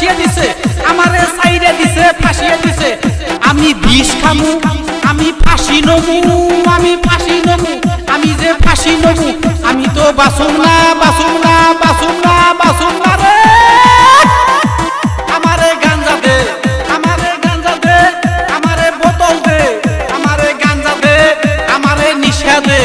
ফাঁসিয়ে দিছে, আমারে সাইডে দিছে ফাঁসিয়ে দিছে। আমি বিষ খামু, আমি ফাঁসি নমু, আমি ফাঁসি নমু, আমি যে ফাঁসি নমু, আমি তো বাসুম না বাসুম না বাসুম না বাসুম না রে। আমারে গাঞ্জা দে, আমারে গাঞ্জা দে, আমারে বোতল দে, আমারে গাঞ্জা দে, আমারে নিশা দে।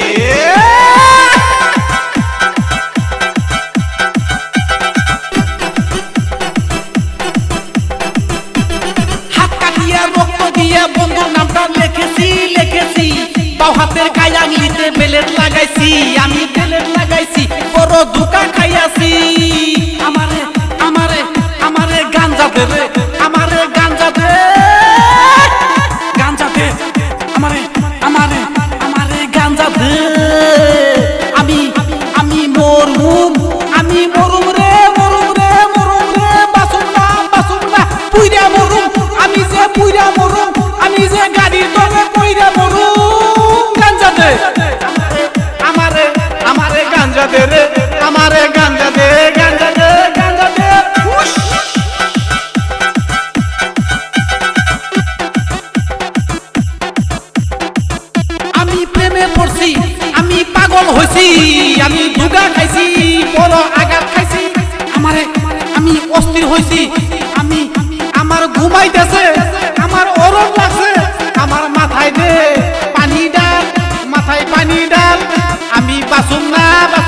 হাত কাটিয়া রক্ত দিয়া বন্ধুর নামটা লিখেছি লিখেছি, বাও হাতের গায়ে আঙুলিতে বেলেট লাগাইছি, আমি বেলেট লাগাইছি, বড় ধোঁকা খাইয়াছি। আমারে আমারে আমারে গাঞ্জা দে রে, আমারে গাঞ্জা দে, গাঞ্জা দে, আমারে আমারে আমারে গাঞ্জা দে। আমি আমি মরুম, আমি মরুম রে মরুম রে মরুম রে, বাসুম না পুইরা মরুম, আমি যে পুইরা মরুম, আমি যে গাড়ির তলে পুইরা মরুম। গাঞ্জা দে আমারে আমারে গাঞ্জা দে রে, আমারে গাঞ্জা দে, গাঞ্জা দে, গাঞ্জা দে। আমি প্রেমে পড়ছি, আমি পাগল হইছি, আমি ধোঁকা খাইছি, বড় আঘাত খাইছি। আমারে আমি অস্থির হইছি, আমি আমার ঘুমাইতেছে, আমার অরণ লাগছে, আমার মাথায় দে পানি ডাল, মাথায় পানি ডাল। আমি বাসুম না